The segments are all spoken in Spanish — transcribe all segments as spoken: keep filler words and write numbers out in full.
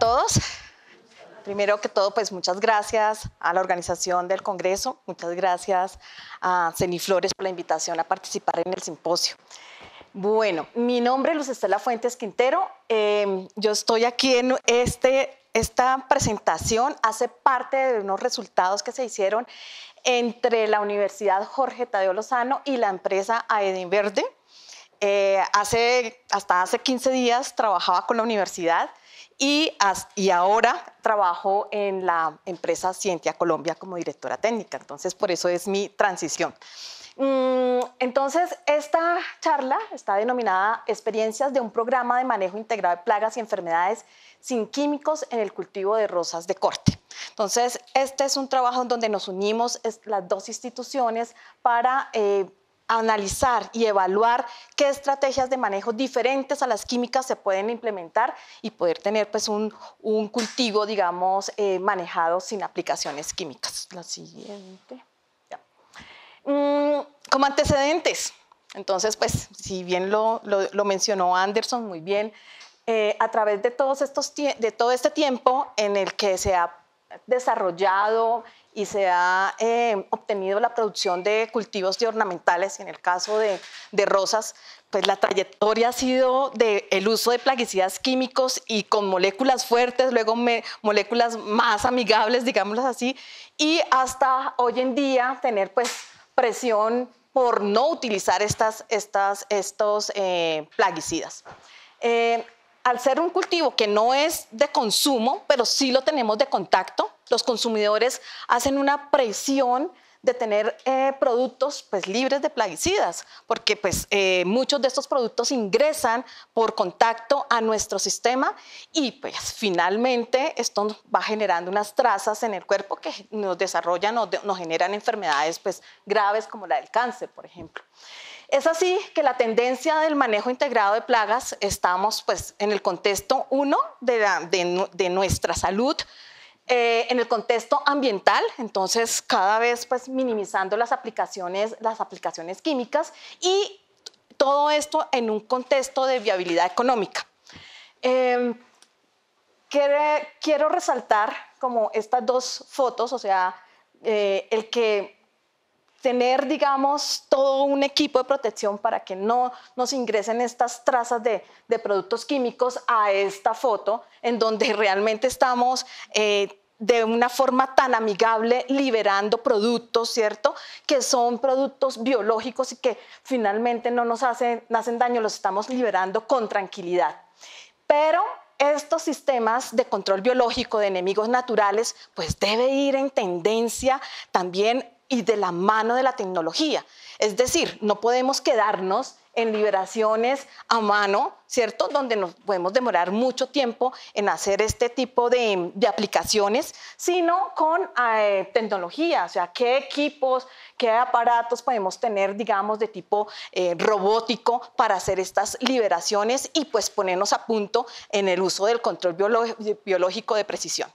todos. Primero que todo, pues muchas gracias a la organización del Congreso, muchas gracias a Ceniflores por la invitación a participar en el simposio. Bueno, mi nombre es Luz Estela Fuentes Quintero, eh, yo estoy aquí en este, esta presentación, hace parte de unos resultados que se hicieron entre la Universidad Jorge Tadeo Lozano y la empresa Aeden Verde. Eh, hace, hasta hace quince días trabajaba con la universidad y, y ahora trabajo en la empresa Scientia Colombia como directora técnica, entonces por eso es mi transición. Entonces, esta charla está denominada Experiencias de un programa de manejo integrado de plagas y enfermedades sin químicos en el cultivo de rosas de corte. Entonces, este es un trabajo en donde nos unimos las dos instituciones para eh, analizar y evaluar qué estrategias de manejo diferentes a las químicas se pueden implementar y poder tener pues, un, un cultivo, digamos, eh, manejado sin aplicaciones químicas. La siguiente. Ya. Mm, como antecedentes, entonces, pues, si bien lo, lo, lo mencionó Anderson muy bien, eh, a través de, todos estos, de todo este tiempo en el que se ha desarrollado y se ha eh, obtenido la producción de cultivos de ornamentales, en el caso de, de rosas, pues la trayectoria ha sido del uso de plaguicidas químicos y con moléculas fuertes, luego me, moléculas más amigables, digámoslo así, y hasta hoy en día tener pues presión por no utilizar estas, estas, estos eh, plaguicidas. Eh, Al ser un cultivo que no es de consumo, pero sí lo tenemos de contacto, los consumidores hacen una presión de tener eh, productos pues, libres de plaguicidas, porque pues, eh, muchos de estos productos ingresan por contacto a nuestro sistema y pues, finalmente esto va generando unas trazas en el cuerpo que nos desarrollan o de, nos generan enfermedades pues, graves como la del cáncer, por ejemplo. Es así que la tendencia del manejo integrado de plagas, estamos pues, en el contexto, uno, de, la, de, de nuestra salud, eh, en el contexto ambiental, entonces cada vez pues, minimizando las aplicaciones, las aplicaciones químicas y todo esto en un contexto de viabilidad económica. Eh, quiero, quiero resaltar como estas dos fotos, o sea, eh, el que tener, digamos, todo un equipo de protección para que no nos ingresen estas trazas de, de productos químicos a esta foto, en donde realmente estamos eh, de una forma tan amigable liberando productos, ¿cierto? Que son productos biológicos y que finalmente no nos hacen, no hacen daño, los estamos liberando con tranquilidad. Pero estos sistemas de control biológico de enemigos naturales, pues debe ir en tendencia también y de la mano de la tecnología. Es decir, no podemos quedarnos en liberaciones a mano, ¿cierto? Donde nos podemos demorar mucho tiempo en hacer este tipo de, de aplicaciones, sino con eh, tecnología, o sea, qué equipos, qué aparatos podemos tener, digamos, de tipo eh, robótico para hacer estas liberaciones y pues ponernos a punto en el uso del control biológico de precisión.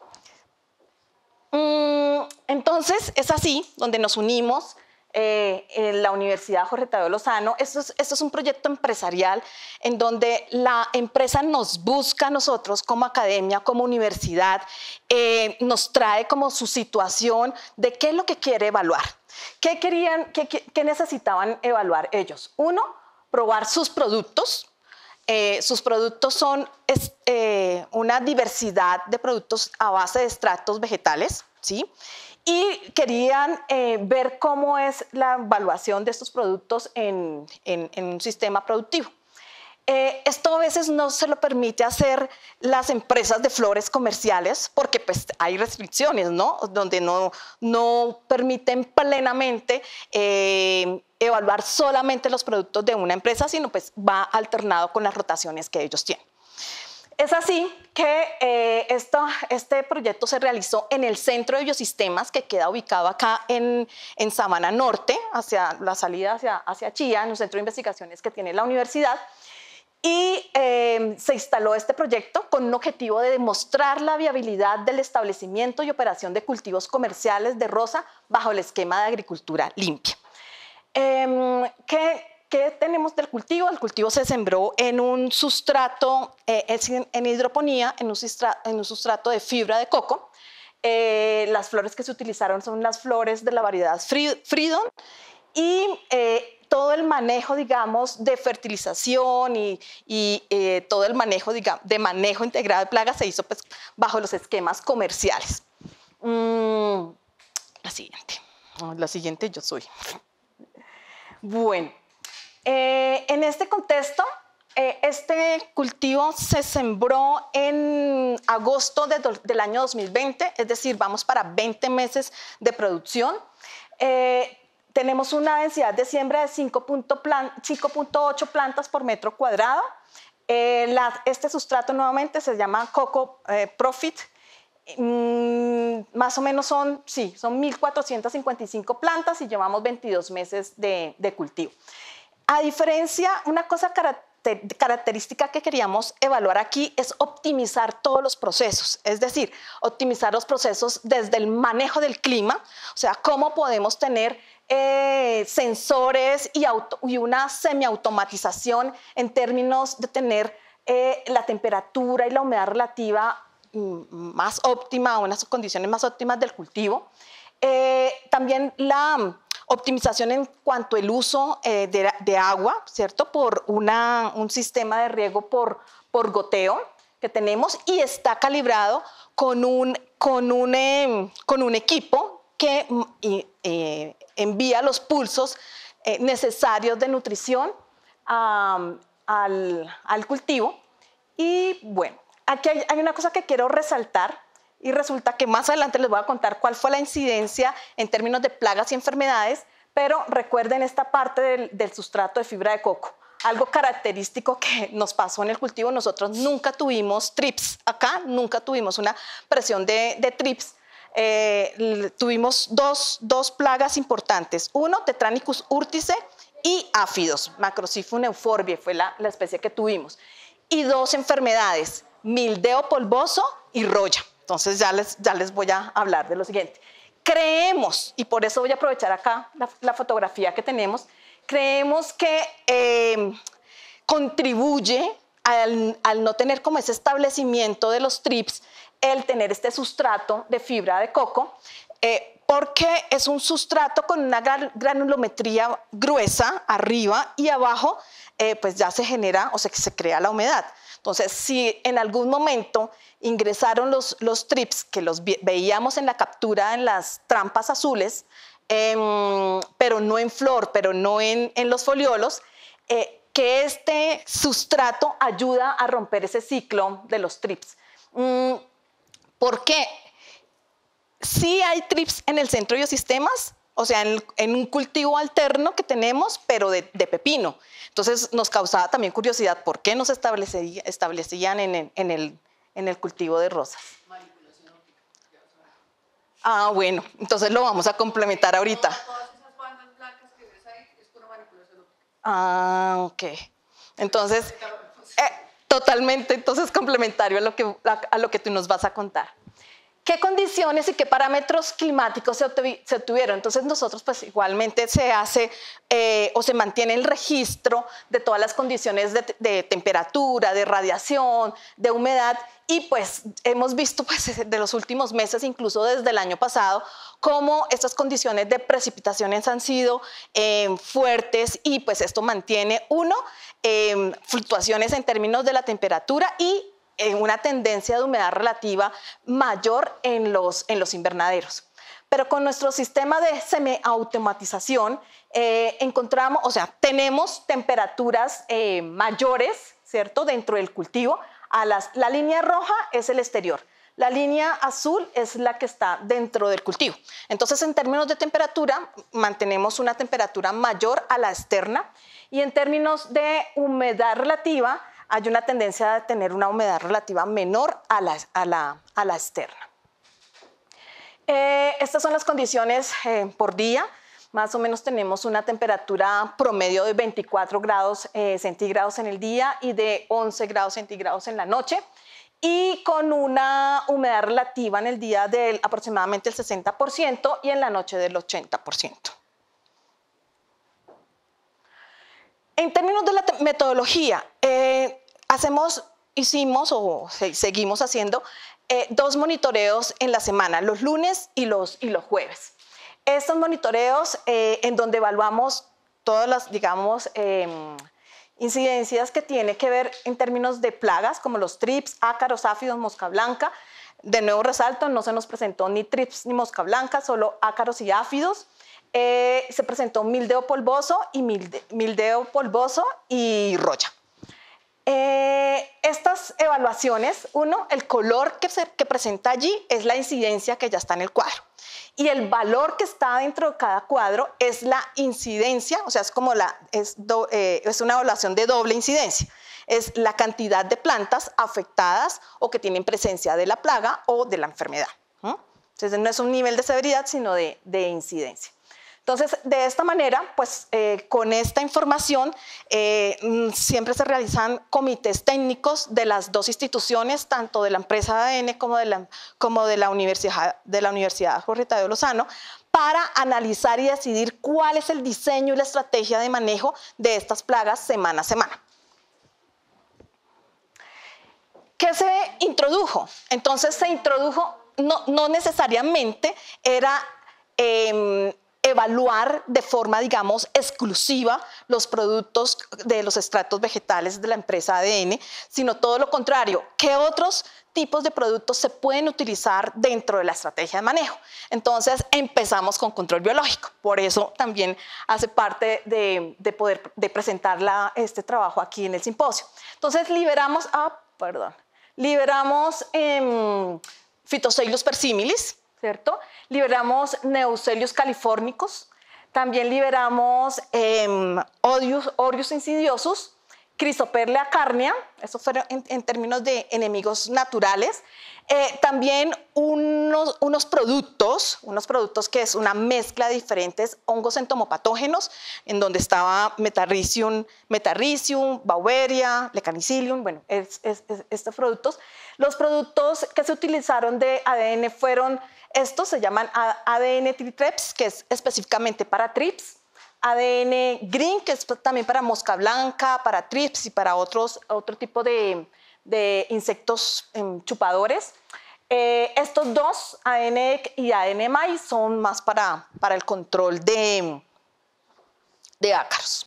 Entonces, es así donde nos unimos eh, en la Universidad Jorge Tadeo Lozano. Esto es, esto es un proyecto empresarial en donde la empresa nos busca a nosotros como academia, como universidad, eh, nos trae como su situación de qué es lo que quiere evaluar. ¿Qué querían, qué, qué, qué necesitaban evaluar ellos? Uno, probar sus productos. Eh, sus productos son es, eh, una diversidad de productos a base de extractos vegetales, ¿sí? Y querían eh, ver cómo es la evaluación de estos productos en, en, en un sistema productivo. Eh, esto a veces no se lo permite hacer las empresas de flores comerciales porque pues, hay restricciones, ¿no? Donde no, no permiten plenamente eh, evaluar solamente los productos de una empresa, sino pues va alternado con las rotaciones que ellos tienen. Es así que eh, esto, este proyecto se realizó en el Centro de Biosistemas, que queda ubicado acá en, en Sabana Norte, hacia la salida hacia, hacia Chía, en un centro de investigaciones que tiene la universidad. Y eh, se instaló este proyecto con un objetivo de demostrar la viabilidad del establecimiento y operación de cultivos comerciales de rosa bajo el esquema de agricultura limpia. Eh, ¿qué, ¿qué tenemos del cultivo? El cultivo se sembró en un sustrato, eh, en hidroponía, en un, sustrato, en un sustrato de fibra de coco. Eh, las flores que se utilizaron son las flores de la variedad Freedom y eh, todo el manejo, digamos, de fertilización y, y eh, todo el manejo, digamos, de manejo integrado de plagas se hizo pues, bajo los esquemas comerciales. Mm, la siguiente. La siguiente yo soy. Bueno, eh, en este contexto, eh, este cultivo se sembró en agosto de do, del año dos mil veinte, es decir, vamos para veinte meses de producción. Eh, tenemos una densidad de siembra de cinco punto ocho plantas por metro cuadrado. Eh, la, este sustrato nuevamente se llama Coco eh, Profit. Mm, más o menos son, sí, son mil cuatrocientas cincuenta y cinco plantas y llevamos veintidós meses de, de cultivo. A diferencia, una cosa caracter, característica que queríamos evaluar aquí es optimizar todos los procesos, es decir, optimizar los procesos desde el manejo del clima, o sea, cómo podemos tener eh, sensores y, auto, y una semiautomatización en términos de tener eh, la temperatura y la humedad relativa más óptima, unas condiciones más óptimas del cultivo. Eh, también la optimización en cuanto al uso eh, de, de agua, ¿cierto? Por una, un sistema de riego por, por goteo que tenemos y está calibrado con un, con un, eh, con un equipo que eh, envía los pulsos eh, necesarios de nutrición um, al, al cultivo. Y bueno, aquí hay, hay una cosa que quiero resaltar y resulta que más adelante les voy a contar cuál fue la incidencia en términos de plagas y enfermedades, pero recuerden esta parte del, del sustrato de fibra de coco. Algo característico que nos pasó en el cultivo, nosotros nunca tuvimos trips acá, nunca tuvimos una presión de, de trips. Eh, tuvimos dos, dos plagas importantes, uno, Tetranicus urtice y áfidos, Macrosiphum euphorbiae fue la, la especie que tuvimos, y dos enfermedades, mildeo polvoso y roya. Entonces ya les, ya les voy a hablar de lo siguiente. Creemos, y por eso voy a aprovechar acá la, la fotografía que tenemos, creemos que eh, contribuye al, al no tener como ese establecimiento de los trips, el tener este sustrato de fibra de coco, eh, porque es un sustrato con una granulometría gruesa arriba y abajo, eh, pues ya se genera o se, se crea la humedad. Entonces, si en algún momento ingresaron los, los trips que los veíamos en la captura en las trampas azules, eh, pero no en flor, pero no en, en los foliolos, eh, que este sustrato ayuda a romper ese ciclo de los trips. Mm, ¿Por qué? Sí hay trips en el centro de biosistemas, o sea, en, en un cultivo alterno que tenemos, pero de, de pepino. Entonces nos causaba también curiosidad por qué no se establecía, establecían en el, en, el, en el cultivo de rosas. Manipulación óptica. Ah, bueno, entonces lo vamos a complementar ahorita. Todas esas bandas blancas que ves ahí es pura manipulación óptica. Ah, ok. Entonces, eh, totalmente, entonces complementario a lo que, a, a lo que tú nos vas a contar. ¿Qué condiciones y qué parámetros climáticos se, se obtuvieron? Entonces nosotros pues igualmente se hace eh, o se mantiene el registro de todas las condiciones de, de temperatura, de radiación, de humedad y pues hemos visto pues de los últimos meses, incluso desde el año pasado, cómo estas condiciones de precipitaciones han sido eh, fuertes y pues esto mantiene uno, eh, fluctuaciones en términos de la temperatura y en una tendencia de humedad relativa mayor en los, en los invernaderos. Pero con nuestro sistema de semiautomatización eh, encontramos, o sea, tenemos temperaturas eh, mayores, ¿cierto?, dentro del cultivo. A las, la línea roja es el exterior, la línea azul es la que está dentro del cultivo. Entonces, en términos de temperatura, mantenemos una temperatura mayor a la externa y en términos de humedad relativa, hay una tendencia a tener una humedad relativa menor a la, a la, a la externa. Eh, estas son las condiciones eh, por día. Más o menos tenemos una temperatura promedio de veinticuatro grados eh, centígrados en el día y de once grados centígrados en la noche. Y con una humedad relativa en el día del aproximadamente el sesenta por ciento y en la noche del ochenta por ciento. En términos de la metodología, eh, hacemos, hicimos o se, seguimos haciendo eh, dos monitoreos en la semana, los lunes y los, y los jueves. Estos monitoreos eh, en donde evaluamos todas las, digamos, eh, incidencias que tiene que ver en términos de plagas como los trips, ácaros, áfidos, mosca blanca. De nuevo resalto, no se nos presentó ni trips ni mosca blanca, solo ácaros y áfidos. Eh, se presentó mildeo polvoso y milde, mildeo polvoso y roya. Eh, estas evaluaciones, uno, el color que, se, que presenta allí es la incidencia que ya está en el cuadro. Y el valor que está dentro de cada cuadro es la incidencia, o sea, es como la, es, do, eh, es una evaluación de doble incidencia. Es la cantidad de plantas afectadas o que tienen presencia de la plaga o de la enfermedad. ¿Mm? Entonces, no es un nivel de severidad, sino de, de incidencia. Entonces, de esta manera, pues eh, con esta información eh, siempre se realizan comités técnicos de las dos instituciones, tanto de la empresa A D N como de la, como de la Universidad, de la Universidad Jorge Tadeo Lozano, para analizar y decidir cuál es el diseño y la estrategia de manejo de estas plagas semana a semana. ¿Qué se introdujo? Entonces se introdujo, no, no necesariamente era eh, evaluar de forma, digamos, exclusiva los productos de los extractos vegetales de la empresa A D N, sino todo lo contrario, ¿qué otros tipos de productos se pueden utilizar dentro de la estrategia de manejo? Entonces empezamos con control biológico, por eso también hace parte de, de poder de presentar la, este trabajo aquí en el simposio. Entonces liberamos, ah, perdón, liberamos eh, Phytoceylus persimilis, ¿cierto? Liberamos Neuselius californicus, también liberamos eh, Orius, Orius insidiosus, Chrysoperlea carnea, eso fueron en, en términos de enemigos naturales. Eh, también unos, unos productos, unos productos que es una mezcla de diferentes hongos entomopatógenos, en donde estaba Metarrhizium, Metarrhizium, Beauveria, Lecanicilium, bueno, es, es, es, estos productos. Los productos que se utilizaron de A D N fueron, estos se llaman A D N Tritreps, que es específicamente para trips, A D N Green, que es también para mosca blanca, para trips y para otros, otro tipo de, de insectos eh, chupadores. Eh, estos dos, A D N E C y A D N M A I, son más para, para el control de, de ácaros.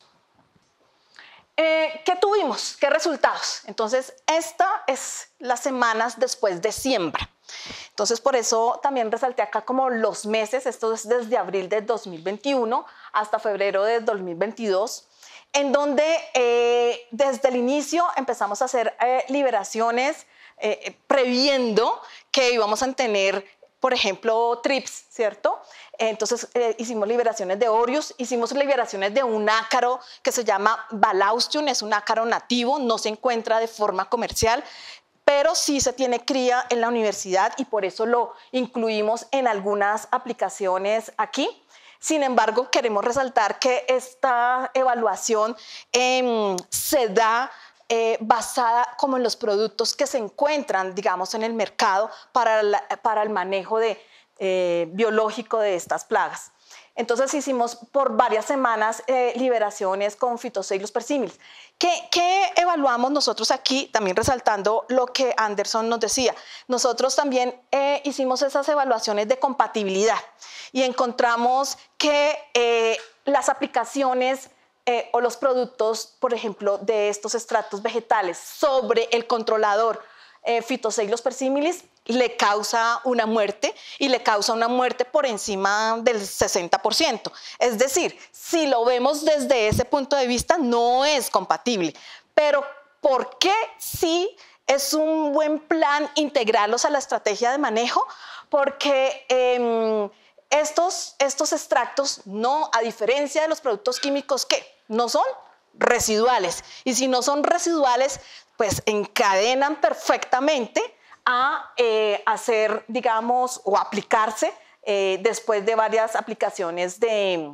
Eh, ¿Qué tuvimos? ¿Qué resultados? Entonces, esta es las semanas después de siembra. Entonces, por eso también resalté acá como los meses, esto es desde abril de dos mil veintiuno hasta febrero de dos mil veintidós, en donde eh, desde el inicio empezamos a hacer eh, liberaciones eh, previendo que íbamos a tener, por ejemplo, trips, ¿cierto? Entonces eh, hicimos liberaciones de Orius, hicimos liberaciones de un ácaro que se llama Balaustium, es un ácaro nativo, no se encuentra de forma comercial, pero sí se tiene cría en la universidad y por eso lo incluimos en algunas aplicaciones aquí. Sin embargo, queremos resaltar que esta evaluación eh, se da eh, basada como en los productos que se encuentran, digamos, en el mercado para, la, para el manejo de, eh, biológico de estas plagas. Entonces hicimos por varias semanas eh, liberaciones con Phytoceylus persimilis. ¿Qué, ¿Qué evaluamos nosotros aquí? También resaltando lo que Anderson nos decía. Nosotros también eh, hicimos esas evaluaciones de compatibilidad y encontramos que eh, las aplicaciones eh, o los productos, por ejemplo, de estos extractos vegetales sobre el controlador eh, Phytoceylus persimilis le causa una muerte y le causa una muerte por encima del sesenta por ciento. Es decir, si lo vemos desde ese punto de vista, no es compatible. Pero ¿por qué sí es un buen plan integrarlos a la estrategia de manejo? Porque eh, estos, estos extractos, no, a diferencia de los productos químicos que no son residuales, y si no son residuales, pues encadenan perfectamente a eh, hacer, digamos, o aplicarse eh, después de varias aplicaciones de,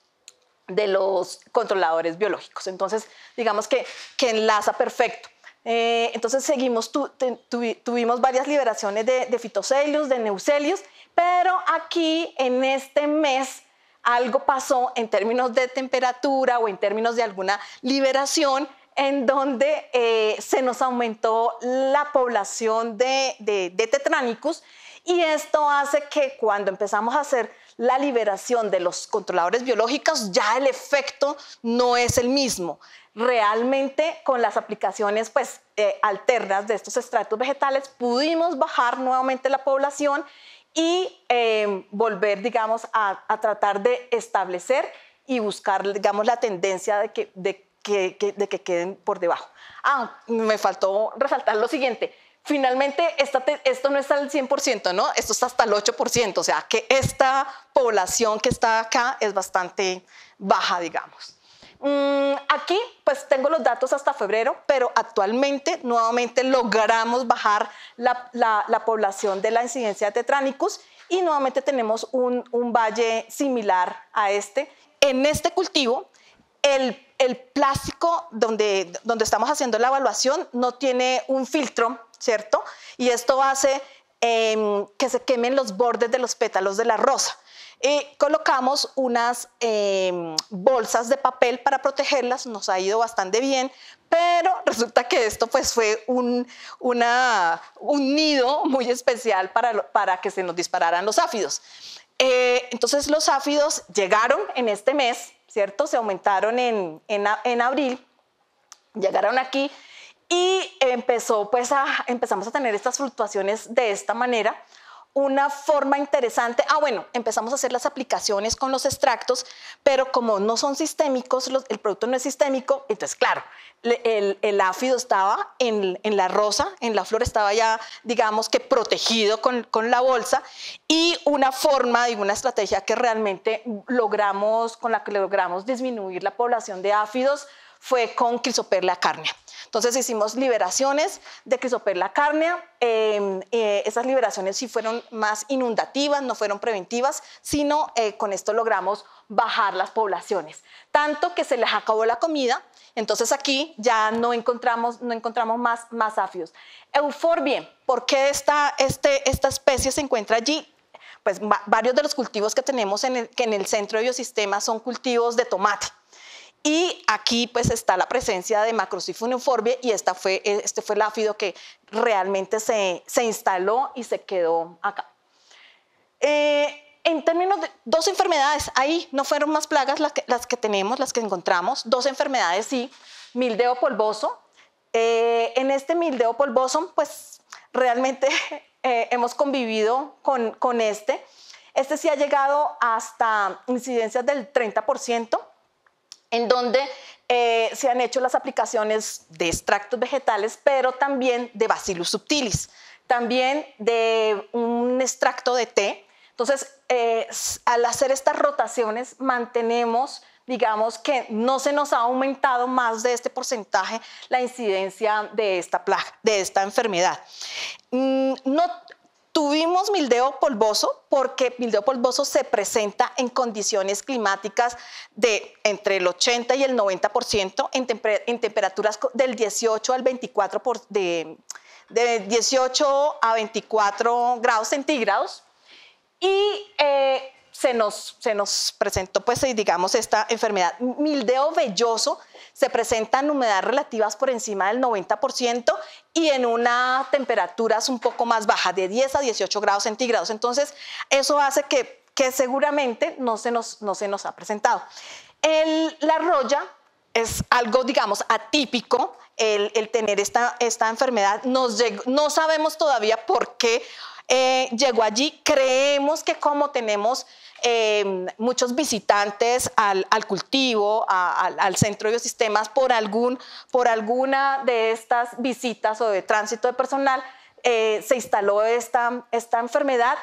de los controladores biológicos. Entonces, digamos que, que enlaza perfecto. Eh, entonces, seguimos, tu, tu, tuvimos varias liberaciones de, de Phytoceylus, de Neuselius, pero aquí en este mes algo pasó en términos de temperatura o en términos de alguna liberación en donde eh, se nos aumentó la población de, de, de Tetranicus, y esto hace que cuando empezamos a hacer la liberación de los controladores biológicos ya el efecto no es el mismo. Realmente con las aplicaciones pues, eh, alternas de estos extractos vegetales pudimos bajar nuevamente la población y eh, volver, digamos, a, a tratar de establecer y buscar, digamos, la tendencia de que, de, que, que, de que queden por debajo. Ah, me faltó resaltar lo siguiente. Finalmente, esta te, esto no está al cien por ciento, ¿no? Esto está hasta el ocho por ciento, o sea, que esta población que está acá es bastante baja, digamos. Mm, aquí, pues, tengo los datos hasta febrero, pero actualmente, nuevamente, logramos bajar la, la, la población de la incidencia de Tetranicus y nuevamente tenemos un, un valle similar a este. En este cultivo, el, el plástico donde, donde estamos haciendo la evaluación no tiene un filtro, ¿cierto? Y esto hace eh, que se quemen los bordes de los pétalos de la rosa. Eh, colocamos unas eh, bolsas de papel para protegerlas, nos ha ido bastante bien, pero resulta que esto pues fue un, una, un nido muy especial para, para que se nos dispararan los áfidos. Eh, entonces los áfidos llegaron en este mes, ¿cierto? Se aumentaron en, en, en abril, llegaron aquí y empezó, pues, a, empezamos a tener estas fluctuaciones de esta manera. Una forma interesante, ah bueno, empezamos a hacer las aplicaciones con los extractos, pero como no son sistémicos, los, el producto no es sistémico, entonces claro, el, el áfido estaba en, en la rosa, en la flor estaba ya, digamos que protegido con, con la bolsa, y una forma y una estrategia que realmente logramos, con la que logramos disminuir la población de áfidos fue con Chrysoperla carnea. Entonces hicimos liberaciones de Chrysoperla carnea, eh, eh, esas liberaciones sí fueron más inundativas, no fueron preventivas, sino eh, con esto logramos bajar las poblaciones. Tanto que se les acabó la comida, entonces aquí ya no encontramos, no encontramos más, más áfidos. Euphorbia, ¿por qué esta, este, esta especie se encuentra allí? Pues varios de los cultivos que tenemos en el, que en el centro de biosistemas son cultivos de tomate. Y aquí pues está la presencia de Macrosifum euphorbia y esta fue, este fue el áfido que realmente se, se instaló y se quedó acá. Eh, en términos de dos enfermedades, ahí no fueron más plagas las que, las que tenemos, las que encontramos, dos enfermedades sí, mildeo polvoso. Eh, en este mildeo polvoso pues realmente eh, hemos convivido con, con este. Este sí ha llegado hasta incidencias del treinta por ciento. En donde eh, se han hecho las aplicaciones de extractos vegetales, pero también de Bacillus subtilis, también de un extracto de té. Entonces, eh, al hacer estas rotaciones, mantenemos, digamos, que no se nos ha aumentado más de este porcentaje la incidencia de esta plaga, de esta enfermedad. Mm, no, Tuvimos mildeo polvoso porque mildeo polvoso se presenta en condiciones climáticas de entre el ochenta y el noventa por ciento en, temper en temperaturas del dieciocho al veinticuatro por, de, de dieciocho a veinticuatro grados centígrados y eh, se, nos, se nos presentó pues digamos esta enfermedad. Mildeo velloso se presenta en humedades relativas por encima del noventa por ciento y en unas temperaturas un poco más bajas, de diez a dieciocho grados centígrados. Entonces, eso hace que, que seguramente no se, nos, no se nos ha presentado. El, la roya es algo, digamos, atípico, el, el tener esta, esta enfermedad. Nos llegó, no sabemos todavía por qué eh, llegó allí. Creemos que como tenemos Eh, muchos visitantes al, al cultivo, a, al, al centro de biosistemas, por, algún, por alguna de estas visitas o de tránsito de personal, eh, se instaló esta, esta enfermedad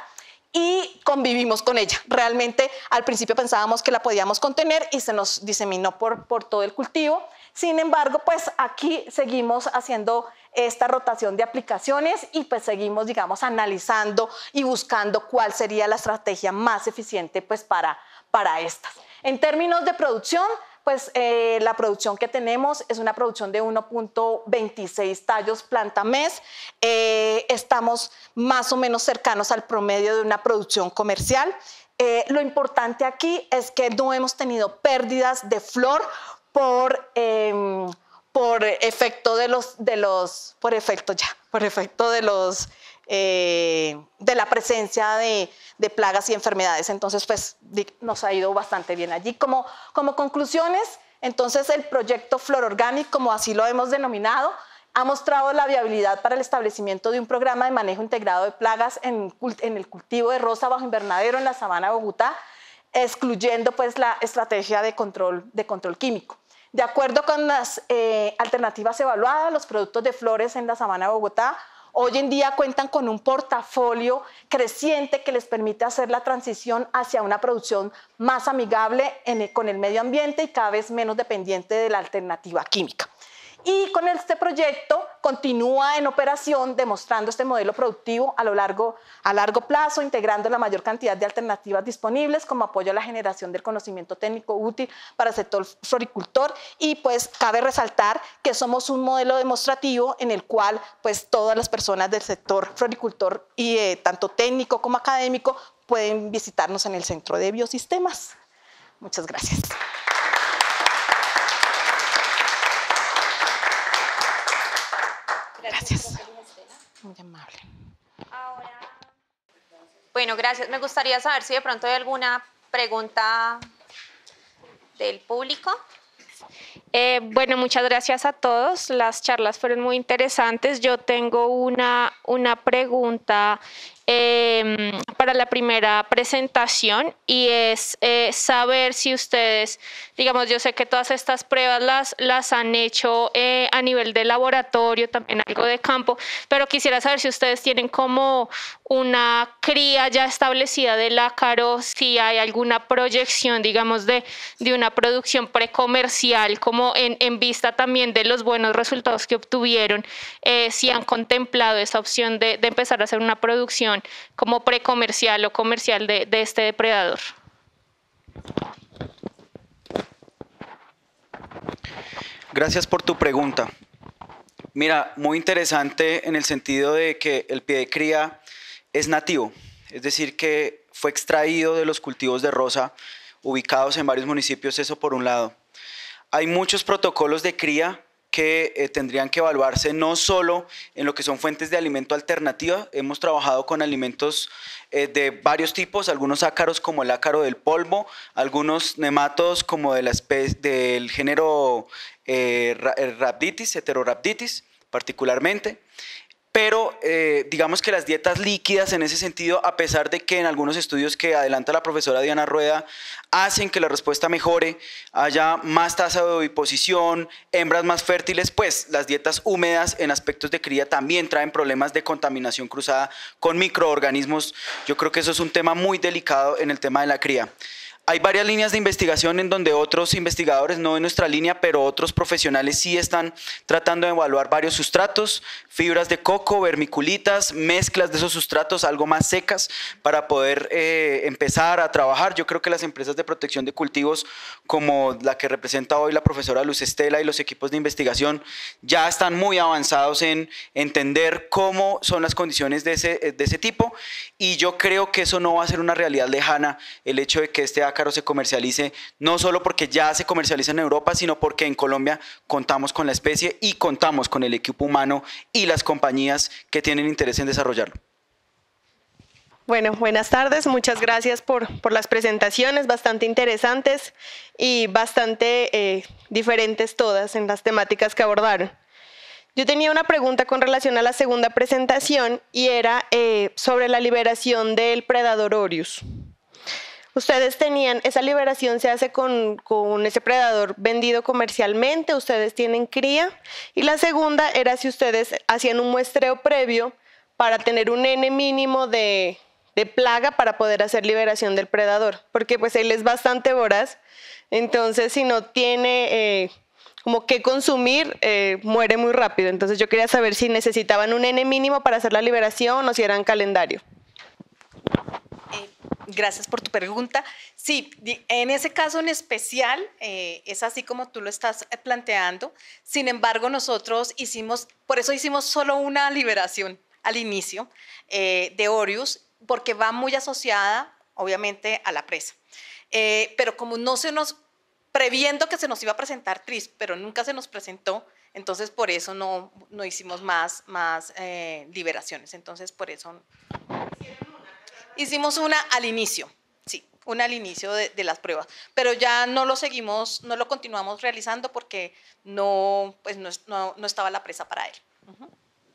y convivimos con ella. Realmente al principio pensábamos que la podíamos contener y se nos diseminó por, por todo el cultivo. Sin embargo, pues aquí seguimos haciendo esta rotación de aplicaciones y pues seguimos, digamos, analizando y buscando cuál sería la estrategia más eficiente pues para, para estas. En términos de producción, pues eh, la producción que tenemos es una producción de uno punto veintiséis tallos planta mes. Eh, estamos más o menos cercanos al promedio de una producción comercial. Eh, lo importante aquí es que no hemos tenido pérdidas de flor por, eh, por efecto de los, de los, por efecto ya, por efecto de los, eh, de la presencia de, de plagas y enfermedades. Entonces, pues nos ha ido bastante bien allí. Como, como conclusiones, entonces el proyecto Flor Organic, como así lo hemos denominado, ha mostrado la viabilidad para el establecimiento de un programa de manejo integrado de plagas en, en el cultivo de rosa bajo invernadero en la sabana de Bogotá, excluyendo pues la estrategia de control, de control químico. De acuerdo con las eh, alternativas evaluadas, los productos de flores en la sabana de Bogotá hoy en día cuentan con un portafolio creciente que les permite hacer la transición hacia una producción más amigable en el, con el medio ambiente y cada vez menos dependiente de la alternativa química. Y con este proyecto continúa en operación demostrando este modelo productivo a, lo largo, a largo plazo, integrando la mayor cantidad de alternativas disponibles como apoyo a la generación del conocimiento técnico útil para el sector floricultor. Y pues cabe resaltar que somos un modelo demostrativo en el cual pues todas las personas del sector floricultor, y eh, tanto técnico como académico, pueden visitarnos en el Centro de Biosistemas. Muchas gracias. Gracias. Muy amable. Ahora, bueno, gracias. Me gustaría saber si de pronto hay alguna pregunta del público. Eh, bueno, muchas gracias a todos. Las charlas fueron muy interesantes. Yo tengo una, una pregunta eh, para la primera presentación y es eh, saber si ustedes, digamos, yo sé que todas estas pruebas las, las han hecho eh, a nivel de laboratorio, también algo de campo, pero quisiera saber si ustedes tienen como una cría ya establecida del ácaro, si hay alguna proyección, digamos, de, de una producción precomercial, como en, en vista también de los buenos resultados que obtuvieron, eh, si han contemplado esa opción de, de empezar a hacer una producción como precomercial o comercial de, de este depredador. Gracias por tu pregunta. Mira, muy interesante en el sentido de que el pie de cría es nativo, es decir, que fue extraído de los cultivos de rosa ubicados en varios municipios, eso por un lado. Hay muchos protocolos de cría que eh, tendrían que evaluarse no solo en lo que son fuentes de alimento alternativa. Hemos trabajado con alimentos eh, de varios tipos, algunos ácaros como el ácaro del polvo, algunos nematodos como de la especie, del género eh, Rhabditis, Heterorhabditis particularmente. Pero eh, digamos que las dietas líquidas en ese sentido, a pesar de que en algunos estudios que adelanta la profesora Diana Rueda, hacen que la respuesta mejore, haya más tasa de oviposición, hembras más fértiles, pues las dietas húmedas en aspectos de cría también traen problemas de contaminación cruzada con microorganismos. Yo creo que eso es un tema muy delicado en el tema de la cría. Hay varias líneas de investigación en donde otros investigadores, no en nuestra línea, pero otros profesionales sí están tratando de evaluar varios sustratos, fibras de coco, vermiculitas, mezclas de esos sustratos algo más secas para poder eh, empezar a trabajar. Yo creo que las empresas de protección de cultivos como la que representa hoy la profesora Luz Estela y los equipos de investigación ya están muy avanzados en entender cómo son las condiciones de ese, de ese tipo, y yo creo que eso no va a ser una realidad lejana, el hecho de que este ácaro se comercialice, no solo porque ya se comercializa en Europa, sino porque en Colombia contamos con la especie y contamos con el equipo humano y las compañías que tienen interés en desarrollarlo. Bueno, buenas tardes, muchas gracias por, por las presentaciones, bastante interesantes y bastante eh, diferentes todas en las temáticas que abordaron. Yo tenía una pregunta con relación a la segunda presentación y era eh, sobre la liberación del predador Orius. ¿Ustedes tenían, esa liberación se hace con, con ese predador vendido comercialmente? ¿Ustedes tienen cría? Y la segunda era si ustedes hacían un muestreo previo para tener un N mínimo de, de plaga para poder hacer liberación del predador, porque pues él es bastante voraz, entonces si no tiene eh, como qué consumir, eh, muere muy rápido. Entonces yo quería saber si necesitaban un N mínimo para hacer la liberación o si eran calendario. Eh, Gracias por tu pregunta. Sí, en ese caso en especial eh, es así como tú lo estás planteando. Sin embargo, nosotros hicimos, por eso hicimos solo una liberación al inicio eh, de Orius, porque va muy asociada, obviamente, a la presa. Eh, pero como no se nos, previendo que se nos iba a presentar TRIPS, pero nunca se nos presentó, entonces por eso no, no hicimos más, más eh, liberaciones. Entonces, por eso hicimos una al inicio, sí, una al inicio de, de las pruebas, pero ya no lo seguimos, no lo continuamos realizando porque no, pues no, no, no estaba la presa para él. Uh-huh.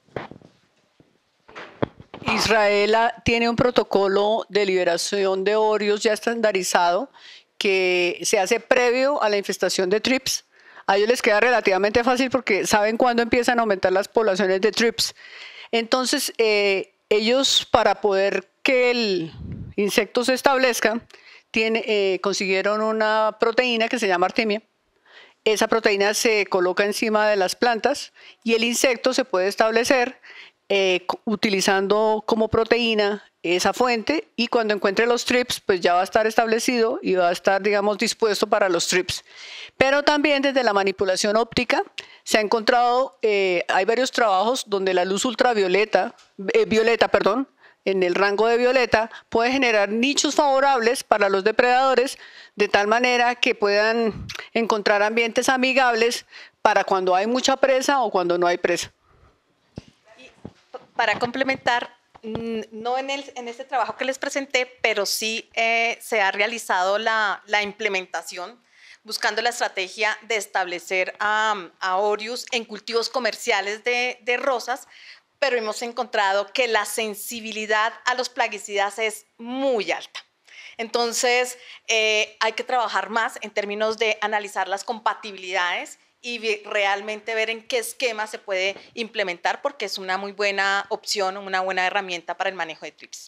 Israel tiene un protocolo de liberación de Orius ya estandarizado que se hace previo a la infestación de TRIPS. A ellos les queda relativamente fácil porque saben cuándo empiezan a aumentar las poblaciones de TRIPS. Entonces, eh, ellos para poder que el insecto se establezca, tiene, eh, consiguieron una proteína que se llama artemia. Esa proteína se coloca encima de las plantas y el insecto se puede establecer eh, utilizando como proteína esa fuente, y cuando encuentre los TRIPS, pues ya va a estar establecido y va a estar, digamos, dispuesto para los TRIPS. Pero también desde la manipulación óptica se ha encontrado, eh, hay varios trabajos donde la luz ultravioleta, eh, violeta, perdón, en el rango de violeta, puede generar nichos favorables para los depredadores, de tal manera que puedan encontrar ambientes amigables para cuando hay mucha presa o cuando no hay presa. Y para complementar, no en, el, en este trabajo que les presenté, pero sí eh, se ha realizado la, la implementación buscando la estrategia de establecer a, a Orius en cultivos comerciales de, de rosas, pero hemos encontrado que la sensibilidad a los plaguicidas es muy alta. Entonces, eh, hay que trabajar más en términos de analizar las compatibilidades y realmente ver en qué esquema se puede implementar, porque es una muy buena opción, una buena herramienta para el manejo de TRIPS.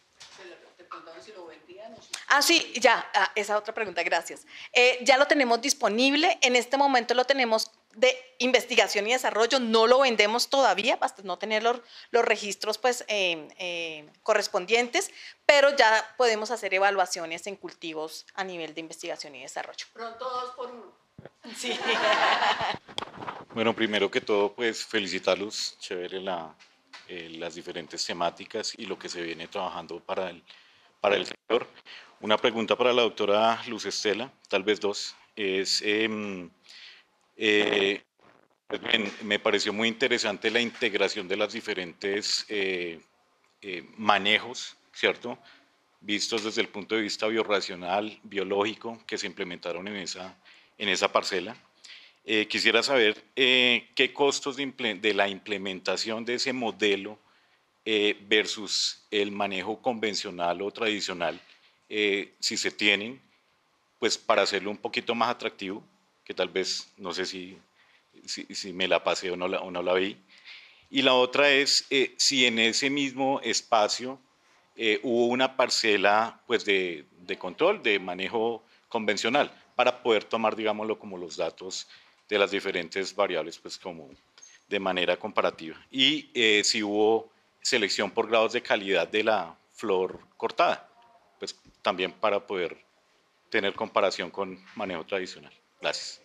Ah, sí, ya, ah, esa otra pregunta, gracias. Eh, ya lo tenemos disponible, en este momento lo tenemos de investigación y desarrollo, no lo vendemos todavía, basta no tener los, los registros pues, eh, eh, correspondientes, pero ya podemos hacer evaluaciones en cultivos a nivel de investigación y desarrollo. Pronto dos por uno. Sí. Bueno, primero que todo, pues felicitarlos, chévere la, eh, las diferentes temáticas y lo que se viene trabajando para el, para el sector. Una pregunta para la doctora Luz Estela, tal vez dos, es, eh, eh, pues bien, me pareció muy interesante la integración de las diferentes eh, eh, manejos, ¿cierto?, vistos desde el punto de vista biorracional, biológico, que se implementaron en esa, en esa parcela. Eh, quisiera saber eh, qué costos de, de la implementación de ese modelo eh, versus el manejo convencional o tradicional, eh, si se tienen, pues para hacerlo un poquito más atractivo, que tal vez, no sé si, si, si me la pasé o no la, o no la vi. Y la otra es eh, si en ese mismo espacio eh, hubo una parcela pues, de, de control, de manejo convencional, para poder tomar, digámoslo, como los datos de las diferentes variables, pues como de manera comparativa. Y eh, si hubo selección por grados de calidad de la flor cortada, pues también para poder tener comparación con manejo tradicional. Gracias.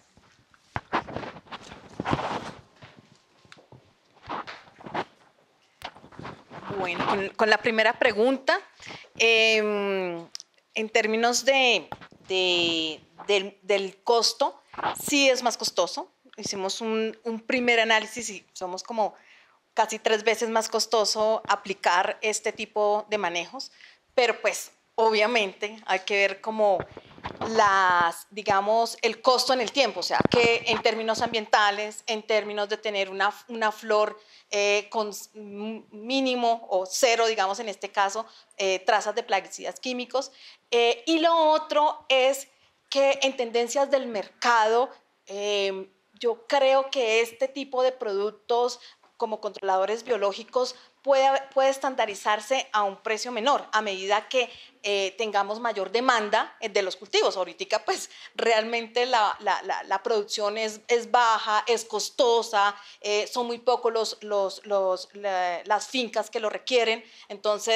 Bueno, con, con la primera pregunta, eh, en términos de, de, del, del costo, sí es más costoso. Hicimos un, un primer análisis y somos como casi tres veces más costoso aplicar este tipo de manejos, pero pues obviamente hay que ver como las, digamos, el costo en el tiempo, o sea, que en términos ambientales, en términos de tener una, una flor eh, con mínimo o cero, digamos en este caso, eh, trazas de plaguicidas químicos. Eh, y lo otro es que en tendencias del mercado, eh, yo creo que este tipo de productos como controladores biológicos puede, puede estandarizarse a un precio menor a medida que eh, tengamos mayor demanda de los cultivos. Ahorita pues realmente la, la, la, la producción es, es baja, es costosa, eh, son muy pocos los, los, los, la, las fincas que lo requieren, entonces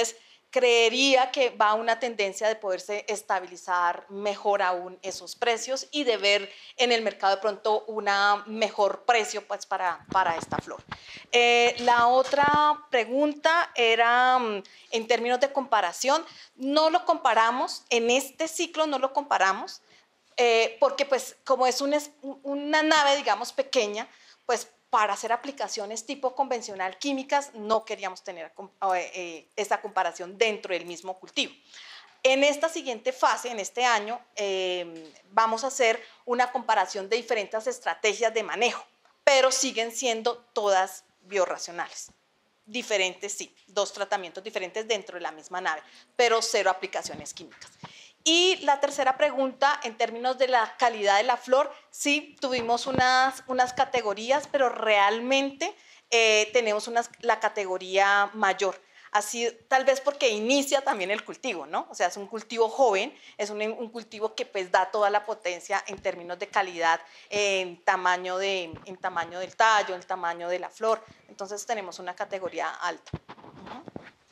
creería que va a una tendencia de poderse estabilizar mejor aún esos precios y de ver en el mercado de pronto un mejor precio pues, para, para esta flor. Eh, la otra pregunta era en términos de comparación. No lo comparamos, en este ciclo no lo comparamos, eh, porque pues como es una, una nave, digamos, pequeña, pues para hacer aplicaciones tipo convencional químicas no queríamos tener eh, esa comparación dentro del mismo cultivo. En esta siguiente fase, en este año, eh, vamos a hacer una comparación de diferentes estrategias de manejo, pero siguen siendo todas biorracionales. Diferentes, sí, dos tratamientos diferentes dentro de la misma nave, pero cero aplicaciones químicas. Y la tercera pregunta, en términos de la calidad de la flor, sí, tuvimos unas, unas categorías, pero realmente eh, tenemos unas, la categoría mayor. Así, tal vez porque inicia también el cultivo, ¿no? O sea, es un cultivo joven, es un, un cultivo que pues da toda la potencia en términos de calidad, en tamaño, de, en tamaño del tallo, en tamaño de la flor. Entonces tenemos una categoría alta. Uh-huh.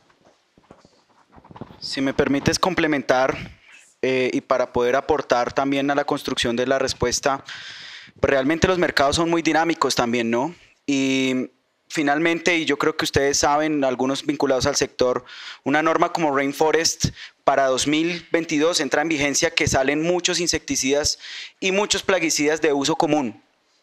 Si me permites complementar eh, y para poder aportar también a la construcción de la respuesta, realmente los mercados son muy dinámicos también, ¿no? Y finalmente, y yo creo que ustedes saben, algunos vinculados al sector, una norma como Rainforest para dos mil veintidós entra en vigencia que salen muchos insecticidas y muchos plaguicidas de uso común.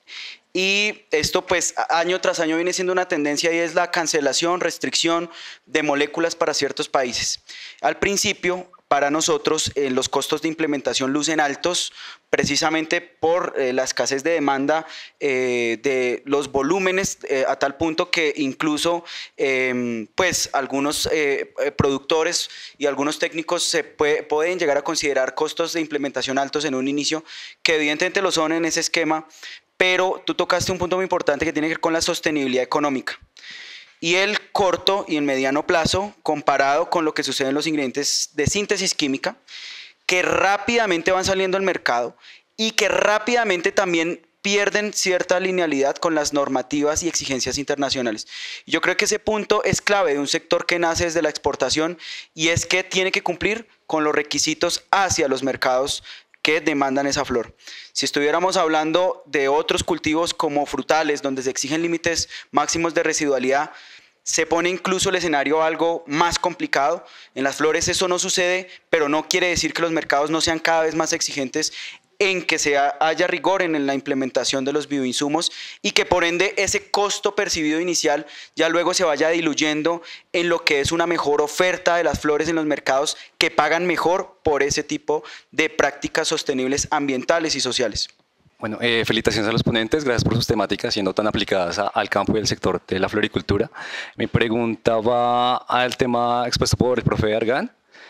Y esto pues año tras año viene siendo una tendencia y es la cancelación, restricción de moléculas para ciertos países. Al principio, para nosotros, eh, los costos de implementación lucen altos precisamente por eh, la escasez de demanda eh, de los volúmenes eh, a tal punto que incluso eh, pues algunos eh, productores y algunos técnicos se puede, pueden llegar a considerar costos de implementación altos en un inicio, que evidentemente lo son en ese esquema, pero tú tocaste un punto muy importante que tiene que ver con la sostenibilidad económica. Y el corto y el mediano plazo, comparado con lo que sucede en los ingredientes de síntesis química, que rápidamente van saliendo al mercado y que rápidamente también pierden cierta linealidad con las normativas y exigencias internacionales. Yo creo que ese punto es clave de un sector que nace desde la exportación y es que tiene que cumplir con los requisitos hacia los mercados que demandan esa flor. Si estuviéramos hablando de otros cultivos como frutales, donde se exigen límites máximos de residualidad, se pone incluso el escenario algo más complicado. En las flores eso no sucede, pero no quiere decir que los mercados no sean cada vez más exigentes en que se haya rigor en la implementación de los bioinsumos y que por ende ese costo percibido inicial ya luego se vaya diluyendo en lo que es una mejor oferta de las flores en los mercados que pagan mejor por ese tipo de prácticas sostenibles ambientales y sociales. Bueno, eh, felicitaciones a los ponentes, gracias por sus temáticas siendo tan aplicadas a, al campo y al sector de la floricultura. Mi pregunta va al tema expuesto por el profe Argan.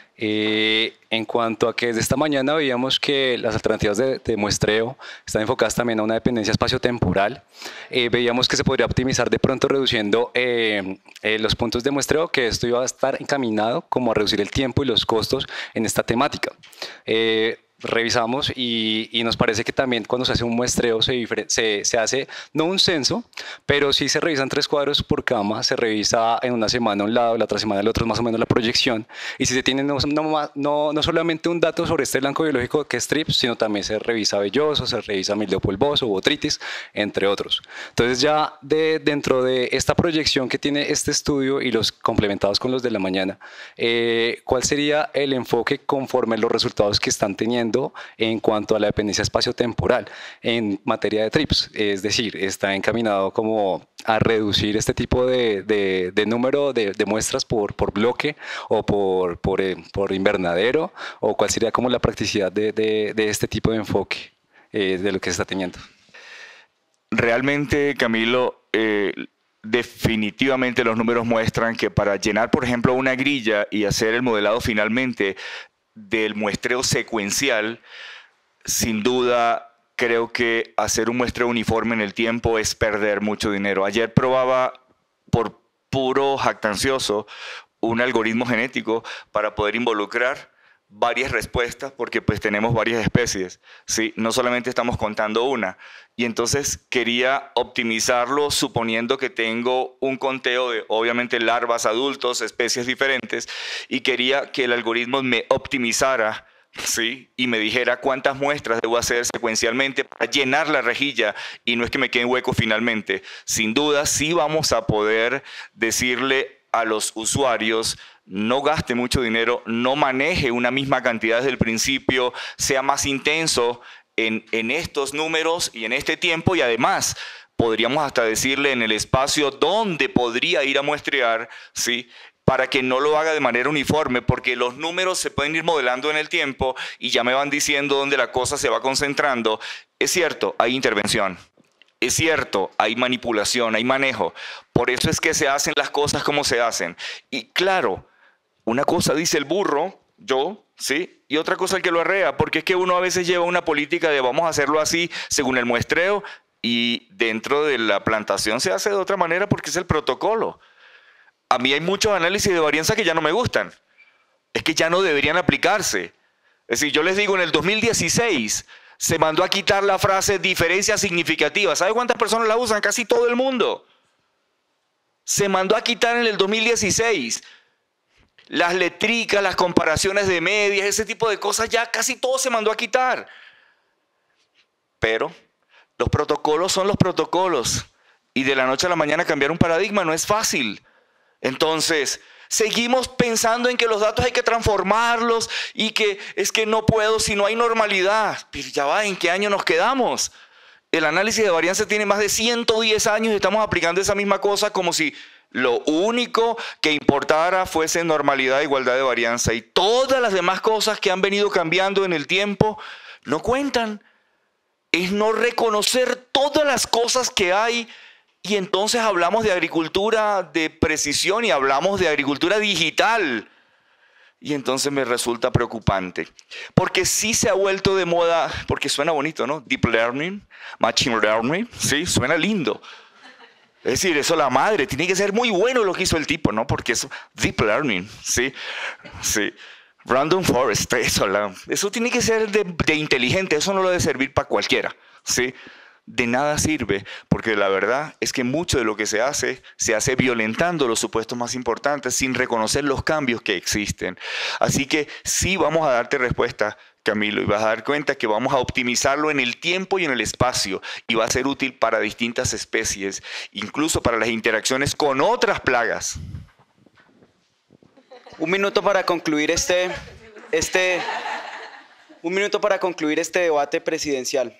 Eh, en cuanto a que desde esta mañana veíamos que las alternativas de, de muestreo están enfocadas también a una dependencia espaciotemporal, eh, veíamos que se podría optimizar de pronto reduciendo eh, eh, los puntos de muestreo, que esto iba a estar encaminado como a reducir el tiempo y los costos en esta temática. Eh, revisamos y, y nos parece que también cuando se hace un muestreo se, se, se hace no un censo, pero sí se revisan tres cuadros por cama, se revisa en una semana un lado, la otra semana el otro, más o menos la proyección, y si se tiene no, no, no, no solamente un dato sobre este blanco biológico que es TRIPS, sino también se revisa velloso, se revisa mildio polvoso, botritis, entre otros. Entonces ya de, dentro de esta proyección que tiene este estudio y los complementados con los de la mañana, eh, ¿cuál sería el enfoque conforme los resultados que están teniendo en cuanto a la dependencia espaciotemporal en materia de TRIPS? Es decir, está encaminado como a reducir este tipo de, de, de número de, de muestras por, por bloque o por, por, eh, por invernadero, o cuál sería como la practicidad de, de, de este tipo de enfoque eh, de lo que se está teniendo. Realmente, Camilo, eh, definitivamente los números muestran que para llenar, por ejemplo, una grilla y hacer el modelado finalmente del muestreo secuencial, sin duda creo que hacer un muestreo uniforme en el tiempo es perder mucho dinero. Ayer probaba por puro jactancioso un algoritmo genético para poder involucrar varias respuestas porque pues tenemos varias especies, ¿sí? No solamente estamos contando una. Y entonces quería optimizarlo suponiendo que tengo un conteo de obviamente larvas, adultos, especies diferentes, y quería que el algoritmo me optimizara, ¿sí? Y me dijera cuántas muestras debo hacer secuencialmente para llenar la rejilla y no es que me quede hueco finalmente. Sin duda sí vamos a poder decirle a los usuarios: no gaste mucho dinero, no maneje una misma cantidad desde el principio, sea más intenso en, en estos números y en este tiempo, y además podríamos hasta decirle en el espacio dónde podría ir a muestrear, ¿sí? Para que no lo haga de manera uniforme, porque los números se pueden ir modelando en el tiempo y ya me van diciendo dónde la cosa se va concentrando. Es cierto, hay intervención. Es cierto, hay manipulación, hay manejo. Por eso es que se hacen las cosas como se hacen. Y claro, una cosa dice el burro, yo, ¿sí? Y otra cosa el que lo arrea, porque es que uno a veces lleva una política de vamos a hacerlo así según el muestreo y dentro de la plantación se hace de otra manera porque es el protocolo. A mí hay muchos análisis de varianza que ya no me gustan. Es que ya no deberían aplicarse. Es decir, yo les digo, en el dos mil dieciséis se mandó a quitar la frase diferencia significativa. ¿Sabe cuántas personas la usan? Casi todo el mundo. Se mandó a quitar en el dos mil dieciséis. Las letricas, las comparaciones de medias, ese tipo de cosas, ya casi todo se mandó a quitar. Pero los protocolos son los protocolos. Y de la noche a la mañana cambiar un paradigma no es fácil. Entonces, seguimos pensando en que los datos hay que transformarlos y que es que no puedo si no hay normalidad. Pero ya va, ¿en qué año nos quedamos? El análisis de varianza tiene más de ciento diez años y estamos aplicando esa misma cosa como si lo único que importara fuese normalidad e igualdad de varianza. Y todas las demás cosas que han venido cambiando en el tiempo no cuentan. Es no reconocer todas las cosas que hay. Y entonces hablamos de agricultura de precisión y hablamos de agricultura digital. Y entonces me resulta preocupante. Porque sí se ha vuelto de moda, porque suena bonito, ¿no? Deep Learning, Machine Learning, sí, suena lindo. Es decir, eso la madre, tiene que ser muy bueno lo que hizo el tipo, ¿no? Porque eso, Deep Learning, sí, sí. Random Forest, eso, la, eso tiene que ser de, de inteligente, eso no lo debe servir para cualquiera, ¿sí? De nada sirve, porque la verdad es que mucho de lo que se hace, se hace violentando los supuestos más importantes sin reconocer los cambios que existen. Así que sí vamos a darte respuesta, Camilo, y vas a dar cuenta que vamos a optimizarlo en el tiempo y en el espacio, y va a ser útil para distintas especies, incluso para las interacciones con otras plagas. Un minuto para concluir este, este, un minuto para concluir este debate presidencial.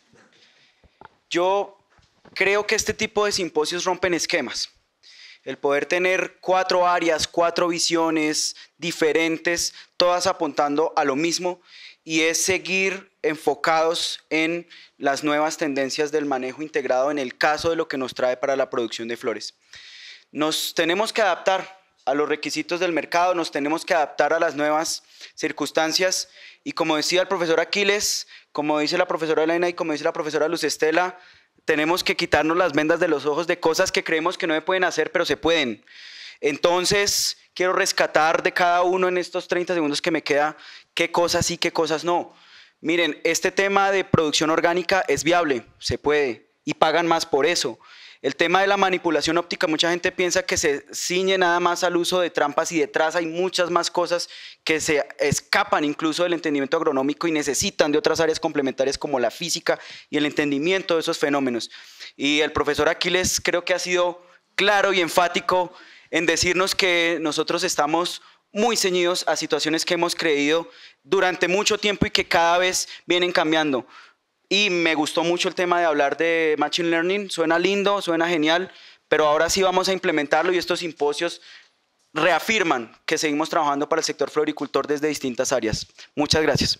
Yo creo que este tipo de simposios rompen esquemas. El poder tener cuatro áreas, cuatro visiones diferentes, todas apuntando a lo mismo, y es seguir enfocados en las nuevas tendencias del manejo integrado en el caso de lo que nos trae para la producción de flores. Nos tenemos que adaptar a los requisitos del mercado, nos tenemos que adaptar a las nuevas circunstancias, y como decía el profesor Aquiles, como dice la profesora Elena y como dice la profesora Luz Estela, tenemos que quitarnos las vendas de los ojos de cosas que creemos que no se pueden hacer, pero se pueden. Entonces, quiero rescatar de cada uno en estos treinta segundos que me queda qué cosas sí, qué cosas no. Miren, este tema de producción orgánica es viable, se puede, y pagan más por eso. El tema de la manipulación óptica, mucha gente piensa que se ciñe nada más al uso de trampas, y detrás hay muchas más cosas que se escapan incluso del entendimiento agronómico y necesitan de otras áreas complementarias como la física y el entendimiento de esos fenómenos. Y el profesor Aquiles creo que ha sido claro y enfático en decirnos que nosotros estamos muy ceñidos a situaciones que hemos creído durante mucho tiempo y que cada vez vienen cambiando. Y me gustó mucho el tema de hablar de Machine Learning, suena lindo, suena genial, pero ahora sí vamos a implementarlo, y estos simposios reafirman que seguimos trabajando para el sector floricultor desde distintas áreas. Muchas gracias.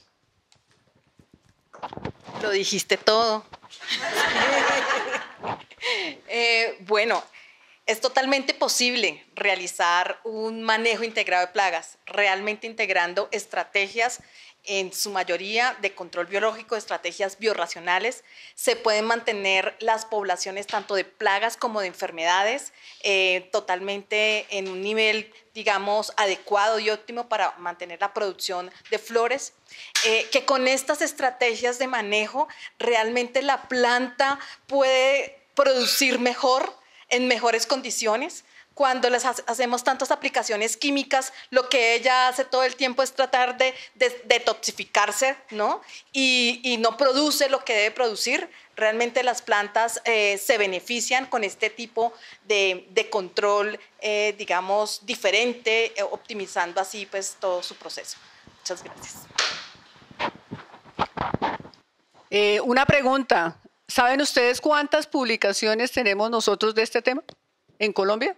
Lo dijiste todo. eh, bueno, es totalmente posible realizar un manejo integrado de plagas, realmente integrando estrategias en su mayoría de control biológico, estrategias biorracionales. Se pueden mantener las poblaciones tanto de plagas como de enfermedades eh, totalmente en un nivel, digamos, adecuado y óptimo para mantener la producción de flores. Eh, que con estas estrategias de manejo realmente la planta puede producir mejor, en mejores condiciones. Cuando les hacemos tantas aplicaciones químicas, lo que ella hace todo el tiempo es tratar de, de detoxificarse, ¿no? Y, y no produce lo que debe producir. Realmente las plantas eh, se benefician con este tipo de, de control, eh, digamos, diferente, eh, optimizando así pues todo su proceso. Muchas gracias. Eh, una pregunta. ¿Saben ustedes cuántas publicaciones tenemos nosotros de este tema en Colombia?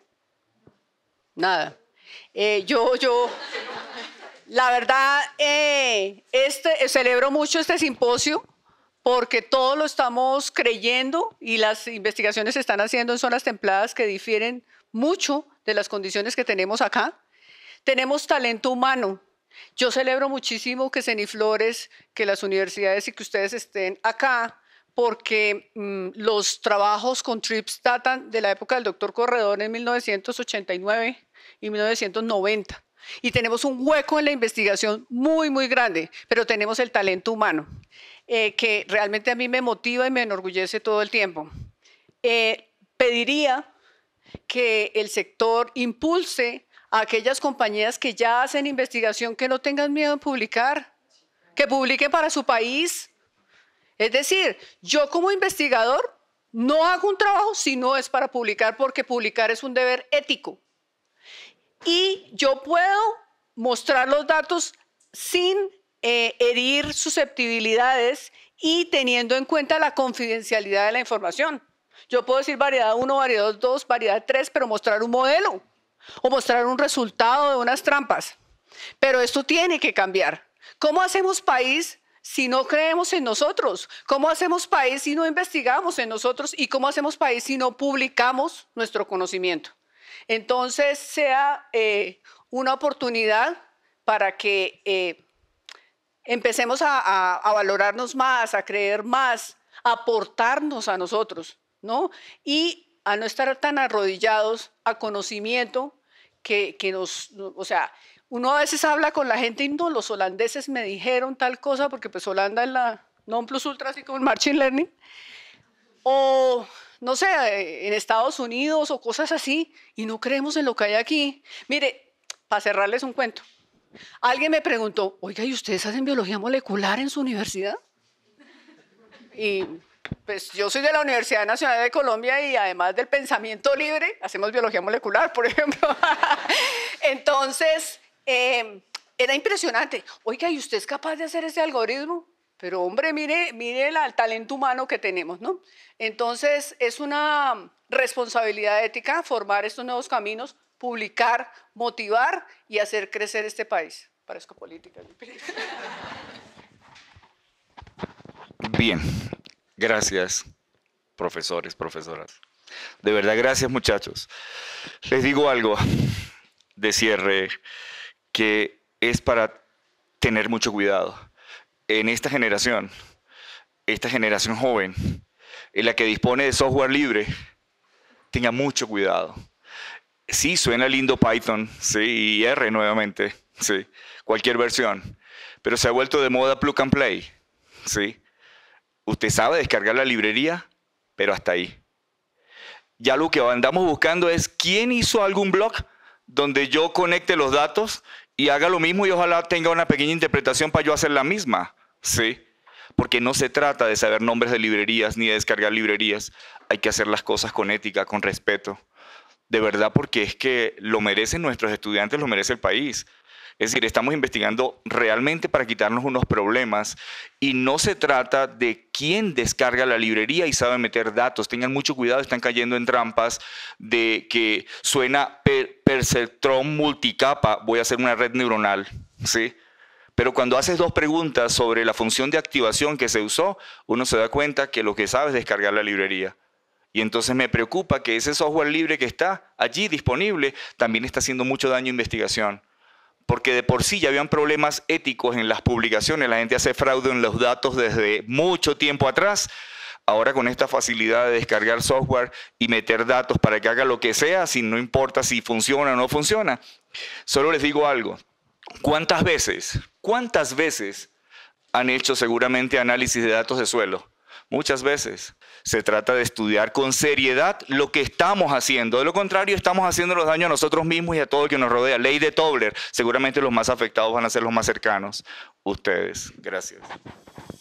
Nada. Eh, yo, yo, la verdad, eh, este, celebro mucho este simposio porque todos lo estamos creyendo y las investigaciones se están haciendo en zonas templadas que difieren mucho de las condiciones que tenemos acá. Tenemos talento humano. Yo celebro muchísimo que Ceniflores, que las universidades y que ustedes estén acá, porque mmm, los trabajos con TRIPS datan de la época del doctor Corredor en mil novecientos ochenta y nueve y mil novecientos noventa. Y tenemos un hueco en la investigación muy, muy grande, pero tenemos el talento humano, eh, que realmente a mí me motiva y me enorgullece todo el tiempo. Eh, pediría que el sector impulse a aquellas compañías que ya hacen investigación que no tengan miedo en publicar, que publiquen para su país. Es decir, yo como investigador no hago un trabajo si no es para publicar, porque publicar es un deber ético. Y yo puedo mostrar los datos sin eh, herir susceptibilidades y teniendo en cuenta la confidencialidad de la información. Yo puedo decir variedad uno, variedad dos, variedad tres, pero mostrar un modelo o mostrar un resultado de unas trampas. Pero esto tiene que cambiar. ¿Cómo hacemos país si no creemos en nosotros? ¿Cómo hacemos país si no investigamos en nosotros? ¿Y cómo hacemos país si no publicamos nuestro conocimiento? Entonces, sea eh, una oportunidad para que eh, empecemos a, a, a valorarnos más, a creer más, a aportarnos a nosotros, ¿no? Y a no estar tan arrodillados a conocimiento que, que nos, o sea, uno a veces habla con la gente y no, los holandeses me dijeron tal cosa, porque pues Holanda es la non plus ultra, así como el Machine Learning, o no sé, en Estados Unidos o cosas así, y no creemos en lo que hay aquí. Mire, para cerrarles un cuento, alguien me preguntó, oiga, ¿y ustedes hacen biología molecular en su universidad? Y pues yo soy de la Universidad Nacional de Colombia y además del pensamiento libre, hacemos biología molecular, por ejemplo. Entonces, eh, era impresionante. Oiga, ¿y usted es capaz de hacer ese algoritmo? Pero hombre, mire, mire el, el talento humano que tenemos, ¿no? Entonces, es una responsabilidad ética formar estos nuevos caminos, publicar, motivar y hacer crecer este país. Parezco política. Bien, gracias, profesores, profesoras. De verdad, gracias, muchachos. Les digo algo de cierre que es para tener mucho cuidado. En esta generación, esta generación joven, en la que dispone de software libre, tenga mucho cuidado. Sí, suena lindo Python, sí, y R nuevamente, sí, cualquier versión, pero se ha vuelto de moda plug and play, sí. Usted sabe descargar la librería, pero hasta ahí. Ya lo que andamos buscando es quién hizo algún blog donde yo conecte los datos y haga lo mismo y ojalá tenga una pequeña interpretación para yo hacer la misma, ¿sí? Porque no se trata de saber nombres de librerías ni de descargar librerías. Hay que hacer las cosas con ética, con respeto. De verdad, porque es que lo merecen nuestros estudiantes, lo merece el país. Es decir, estamos investigando realmente para quitarnos unos problemas y no se trata de quién descarga la librería y sabe meter datos. Tengan mucho cuidado, están cayendo en trampas de que suena per perceptrón multicapa, voy a hacer una red neuronal, ¿sí? Pero cuando haces dos preguntas sobre la función de activación que se usó, uno se da cuenta que lo que sabe es descargar la librería. Y entonces me preocupa que ese software libre que está allí disponible también está haciendo mucho daño a investigación. porque de por sí ya habían problemas éticos en las publicaciones, la gente hace fraude en los datos desde mucho tiempo atrás. Ahora con esta facilidad de descargar software y meter datos para que haga lo que sea, si no importa si funciona o no funciona. Solo les digo algo. ¿Cuántas veces, cuántas veces han hecho seguramente análisis de datos de suelo? Muchas veces. Se trata de estudiar con seriedad lo que estamos haciendo. De lo contrario, estamos haciendo los daños a nosotros mismos y a todo lo que nos rodea. Ley de Tobler. Seguramente los más afectados van a ser los más cercanos. Ustedes. Gracias.